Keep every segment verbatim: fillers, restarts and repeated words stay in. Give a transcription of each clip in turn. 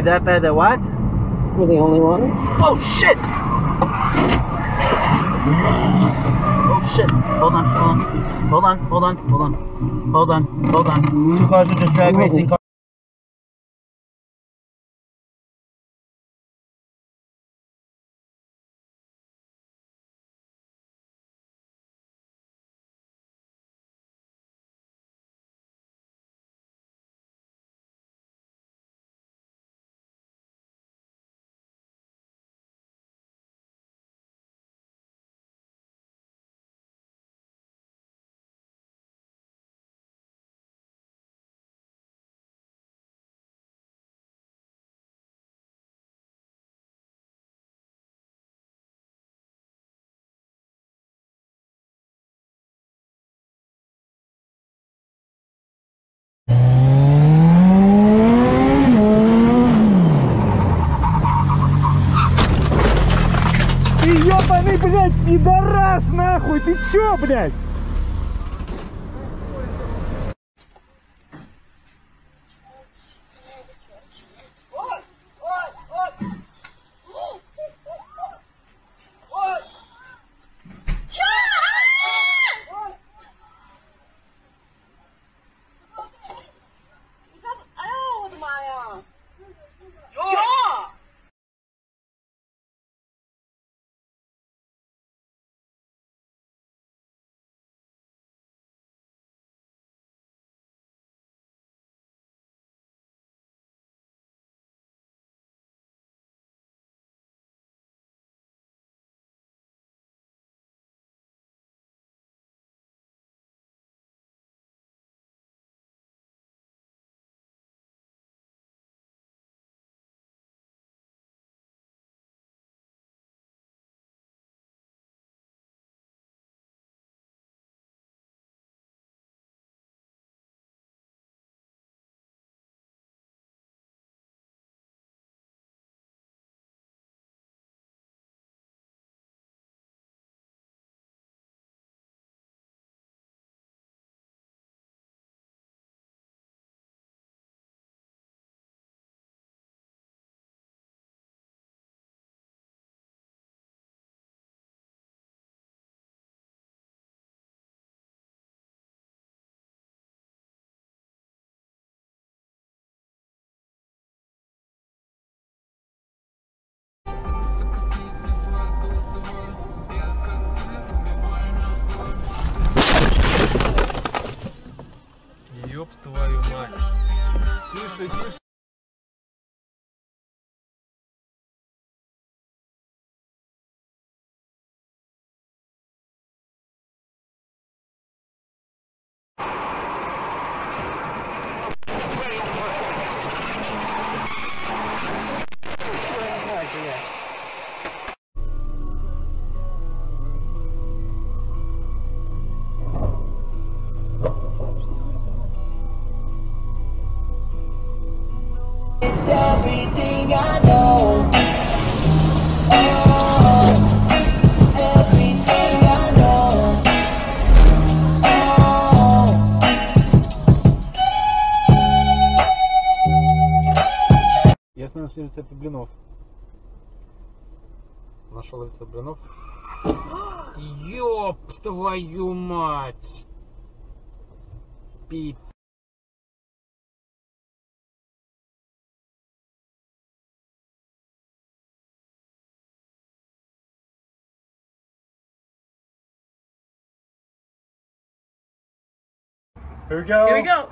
With that feather, what? We're the only ones. Oh shit! Oh shit! Hold on, hold on, hold on, hold on, hold on, hold on, hold on. Two cars are just drag racing cars. Ты ёбаный, блядь, пидорас, нахуй! Ты чё, блядь? Ёб твою мать. Тише, тише. It's everything I know. Oh, everything I know. Oh. Я смотрю все рецепты блинов. Нашел рецепт блинов. Ёб твою мать! Пи. Here we go. Here we go.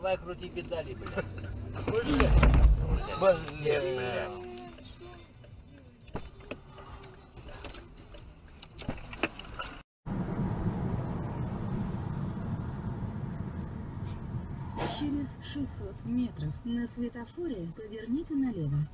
Давай крути педали, блядь. Блядь. Через шестьсот метров на светофоре поверните налево.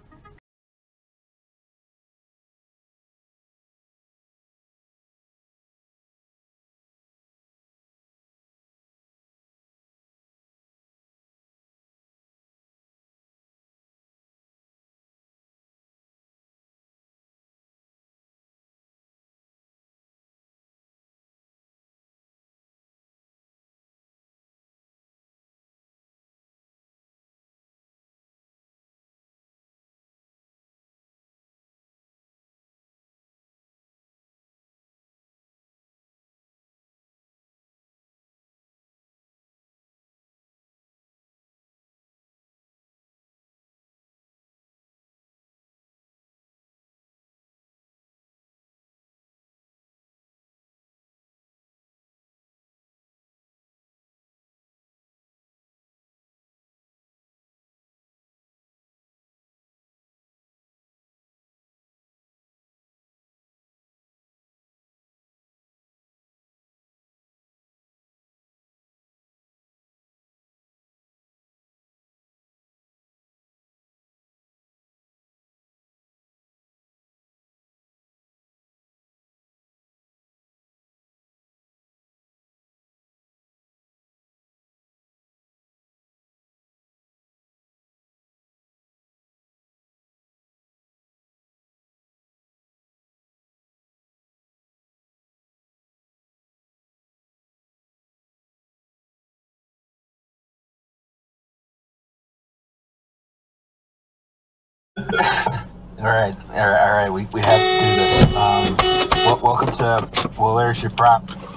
All right, all right, all right. We, we have to do this. Um, wel- welcome to Well, There's Your Prop.